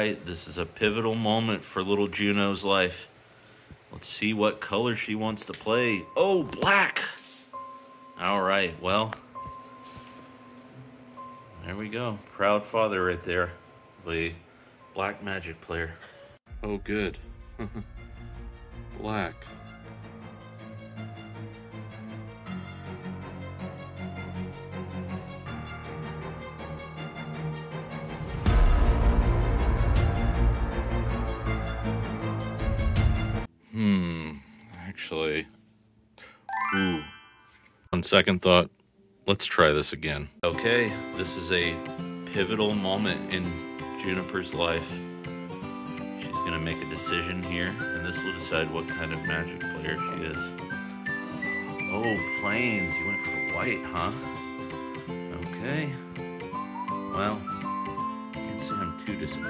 right, this is a pivotal moment for little Juno's life. Let's see what color she wants to play. Oh, black! All right, well, there we go. Proud father right there. The black magic player. Oh, good. Black. Actually, on second thought, let's try this again. Okay, this is a pivotal moment in Juniper's life. She's gonna make a decision here, and this will decide what kind of magic player she is. Oh, plains, you went for white, huh? Okay, well, can't say I'm too disappointed.